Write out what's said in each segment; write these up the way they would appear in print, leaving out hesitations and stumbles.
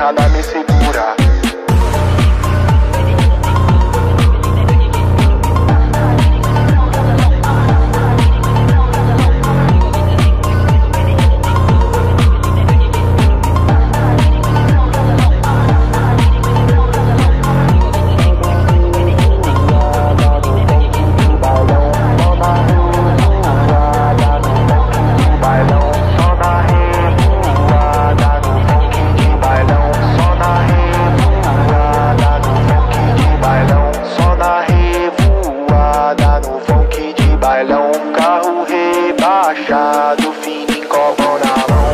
nada me segura. Bailão, carro rebaixado, fininho, cobão na mão.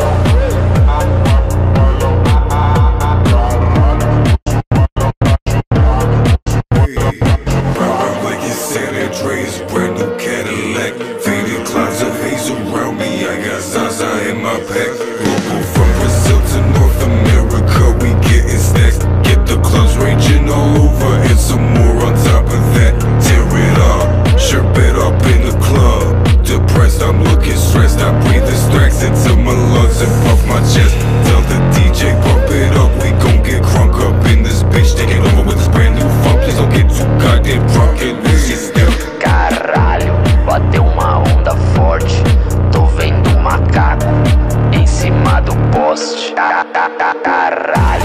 Round like it's San Andreas, brand new Cadillac. Faded clouds of haze around me, I got Zaza in my pack. Local from Brazil to North America, we getting stacks. Get the clubs raging all over, and some more on top of that. Tear it up, shirt bit up in the club. Depressed, I'm looking stressed. I breathe the stacks into my lungs and puff my chest. Tell the DJ pump it up, we gon' get crunk up in this bitch. Taking over with this brand new funk. Please don't get too goddamn drunk and lose your step. Caralho, bateu uma onda forte. Tô vendo um macaco em cima do poste. Caralho.